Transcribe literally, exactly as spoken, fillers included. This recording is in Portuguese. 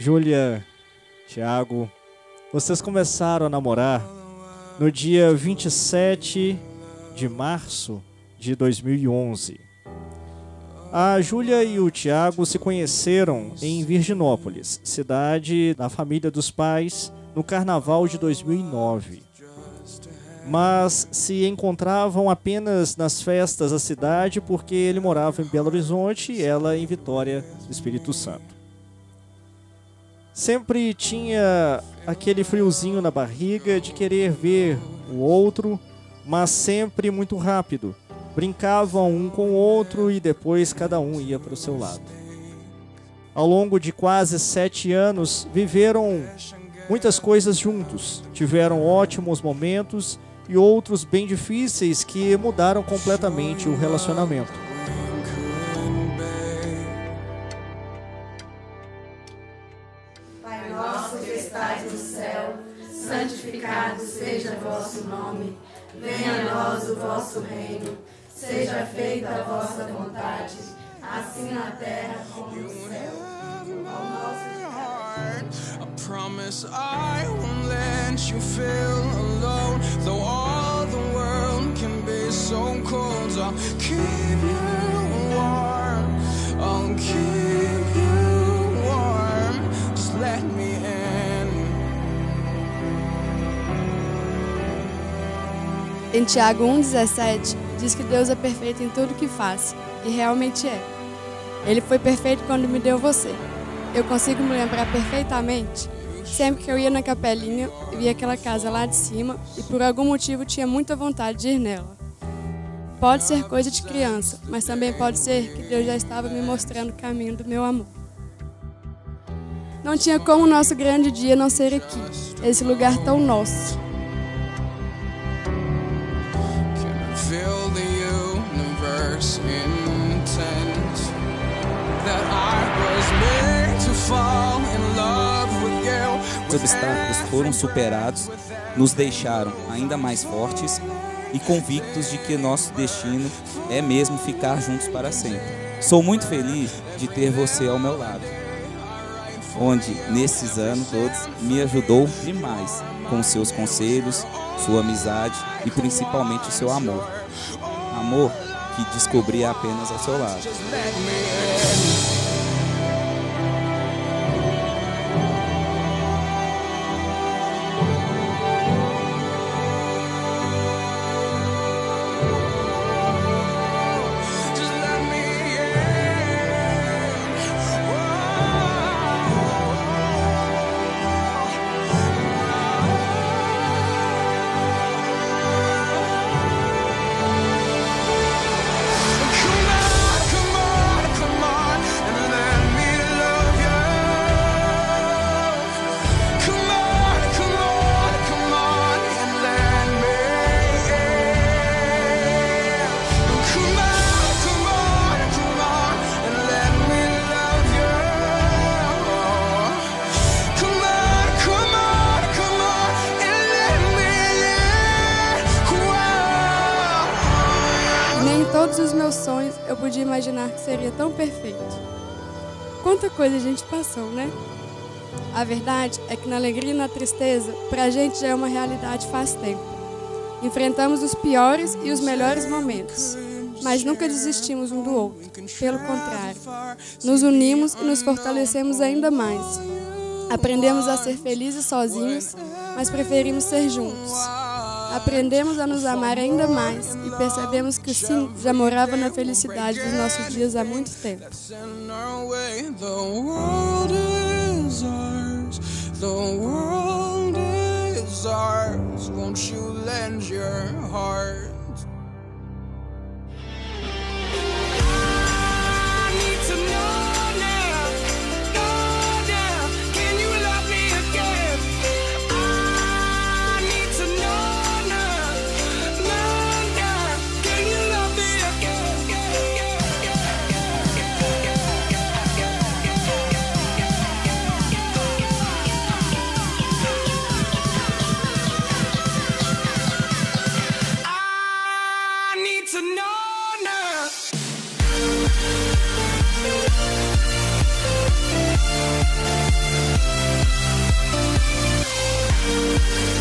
Júlia, Tiago, vocês começaram a namorar no dia vinte e sete de março de dois mil e onze. A Júlia e o Tiago se conheceram em Virginópolis, cidade da família dos pais, no carnaval de dois mil e nove. Mas se encontravam apenas nas festas da cidade porque ele morava em Belo Horizonte e ela em Vitória, Espírito Santo. Sempre tinha aquele friozinho na barriga de querer ver o outro, mas sempre muito rápido. Brincavam um com o outro e depois cada um ia para o seu lado. Ao longo de quase sete anos, viveram muitas coisas juntos. Tiveram ótimos momentos e outros bem difíceis que mudaram completamente o relacionamento. Pai nosso que estais no céu, santificado seja o vosso nome. Venha a nós o vosso reino. Seja feita a vossa vontade, assim na terra como no céu. O nosso I promise I won't let you feel alone. Though all the world can be so cold, I'll keep you warm. I'll keep you warm. Just let me in. Em Tiago um, dezessete, diz que Deus é perfeito em tudo que faz, e realmente é. Ele foi perfeito quando me deu você. Eu consigo me lembrar perfeitamente, sempre que eu ia na capelinha, via aquela casa lá de cima e por algum motivo tinha muita vontade de ir nela. Pode ser coisa de criança, mas também pode ser que Deus já estava me mostrando o caminho do meu amor. Não tinha como o nosso grande dia não ser aqui, esse lugar tão nosso. Feel the universe intent that I was made to fall in love with you. Os obstáculos foram superados, nos deixaram ainda mais fortes e convictos de que nosso destino é mesmo ficar juntos para sempre. Sou muito feliz de ter você ao meu lado, onde nesses anos todos me ajudou demais com seus conselhos, sua amizade e principalmente o seu amor. Amor que descobri apenas ao seu lado. Todos os meus sonhos eu podia imaginar que seria tão perfeito. Quanta coisa a gente passou, né? A verdade é que na alegria e na tristeza, pra gente já é uma realidade faz tempo. Enfrentamos os piores e os melhores momentos, mas nunca desistimos um do outro. Pelo contrário, nos unimos e nos fortalecemos ainda mais. Aprendemos a ser felizes sozinhos, mas preferimos ser juntos. Aprendemos a nos amar ainda mais e percebemos que o sim já morava na felicidade dos nossos dias há muito tempo. To know now. Música